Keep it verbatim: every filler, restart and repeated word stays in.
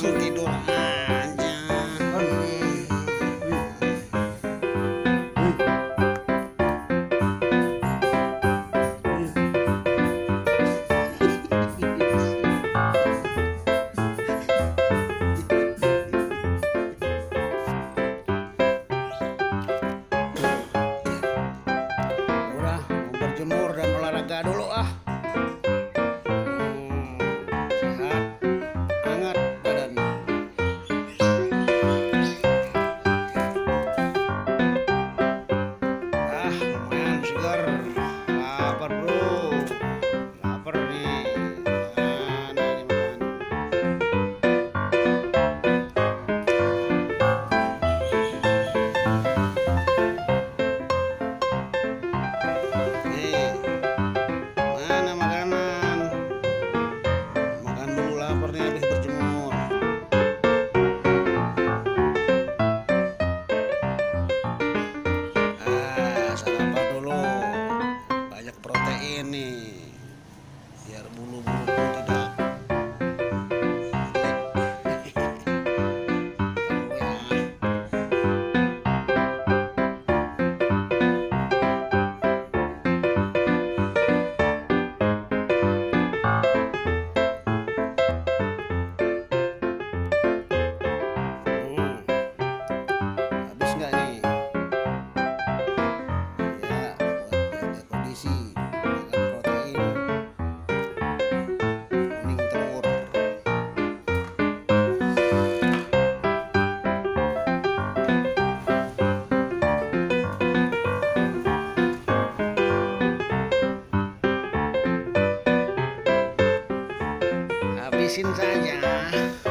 Abang tidur aja. Udah, mau berjemur dan olahraga dulu ah. Hmm, sehat, hangat badannya. Ah, lumayan segar. Lapar bro, lapar nih. Mana ini makan? Nih, mana makanan? Makan dulu, lapar nih habis berjemur. Ah, sarapan dulu. Banyak protein nih. Biar bulu-bulu tidak Hmm, habis nggak nih? Ya, buat jaga kondisi, makan protein, kuning telur. Habisin saja.